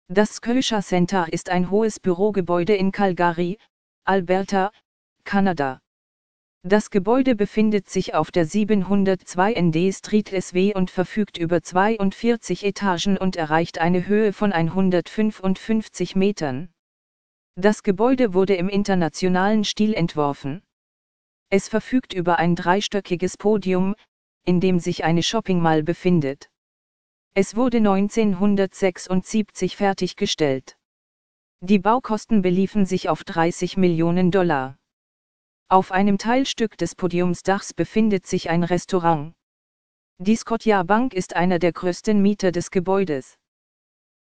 Das Scotia Center ist ein hohes Bürogebäude in Calgary, Alberta, Kanada. Das Gebäude befindet sich auf der 702 ND Street SW und verfügt über 42 Etagen und erreicht eine Höhe von 155 Metern. Das Gebäude wurde im internationalen Stil entworfen. Es verfügt über ein dreistöckiges Podium, in dem sich eine Shopping Mall befindet. Es wurde 1976 fertiggestellt. Die Baukosten beliefen sich auf $30 Millionen. Auf einem Teilstück des Podiumsdachs befindet sich ein Restaurant. Die Scotiabank ist einer der größten Mieter des Gebäudes.